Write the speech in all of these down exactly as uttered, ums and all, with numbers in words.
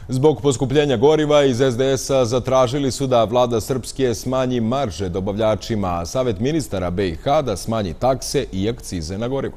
Zbog poskupljenja goriva iz es de es a zatražili su da vlada Srpske smanji marže dobavljačima, a Savet ministara be i ha da smanji takse i akcize na gorivo.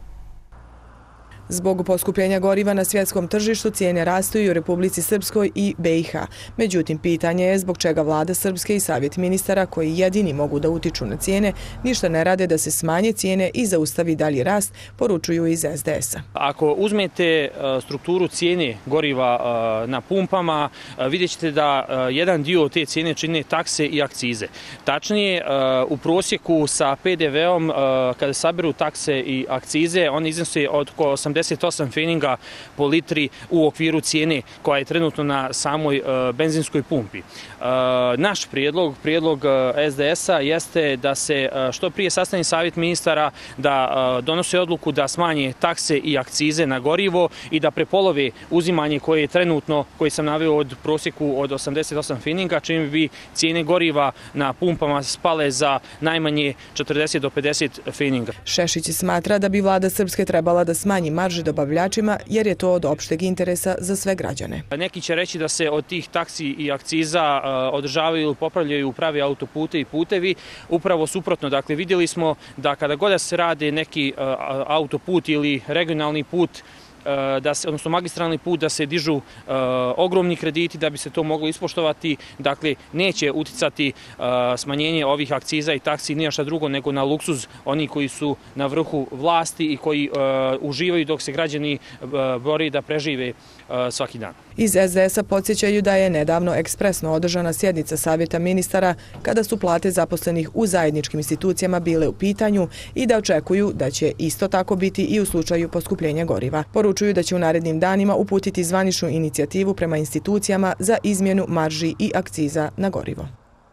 Zbog poskupljenja goriva na svjetskom tržištu cijene rastu i u Republici Srpskoj i be i ha. Međutim, pitanje je zbog čega vlada Srpske i Savjet ministara, koji jedini mogu da utiču na cijene, ništa ne rade da se smanje cijene i zaustavi dalji rast, poručuju iz es de es a. Ako uzmete strukturu cijene goriva na pumpama, vidjet ćete da jedan dio te cijene čine takse i akcize. Tačnije, u prosjeku sa pe de ve om, kada saberu takse i akcize, oni iznose od oko osamdeset osam feninga po litri u okviru cijene koja je trenutno na samoj benzinskoj pumpi. Naš prijedlog, prijedlog es de es a jeste da se što prije sastane Savjet ministara, da donose odluku da smanje takse i akcize na gorivo i da prepolove uzimanje koje je trenutno, koje sam naveo od prosjeku od osamdeset osam feninga, čim bi cijene goriva na pumpama spale za najmanje četrdeset do pedeset feninga. Šešić smatra da bi vlada Srpske trebala da smanji marže dobavljačima jer je to od opšteg interesa za sve građane. Neki će reći da se od tih taksi i akciza održavaju ili popravljaju pravi autopute i putevi. Upravo suprotno, dakle vidjeli smo da kada god da se rade neki autoput ili regionalni put, da se, odnosno magistralni put, da se dižu uh, ogromni krediti da bi se to moglo ispoštovati. Dakle, neće uticati uh, smanjenje ovih akciza i taksi ni šta drugo nego na luksuz oni koji su na vrhu vlasti i koji uh, uživaju dok se građani uh, bori da prežive uh, svaki dan. Iz es de es a podsjećaju da je nedavno ekspresno održana sjednica Savjeta ministara kada su plate zaposlenih u zajedničkim institucijama bile u pitanju i da očekuju da će isto tako biti i u slučaju poskupljenja goriva. Poručuju da će u narednim danima uputiti zvaničnu inicijativu prema institucijama za izmjenu marži i akciza na gorivo.